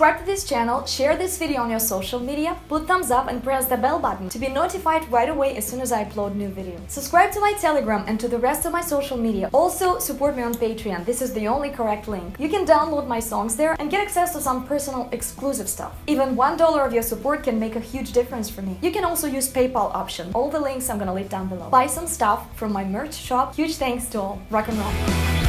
Subscribe to this channel, share this video on your social media, put thumbs up and press the bell button to be notified right away as soon as I upload new videos. Subscribe to my Telegram and to the rest of my social media. Also, support me on Patreon. This is the only correct link. You can download my songs there and get access to some personal exclusive stuff. Even $1 of your support can make a huge difference for me. You can also use PayPal option. All the links I'm gonna leave down below. Buy some stuff from my merch shop. Huge thanks to all. Rock and roll.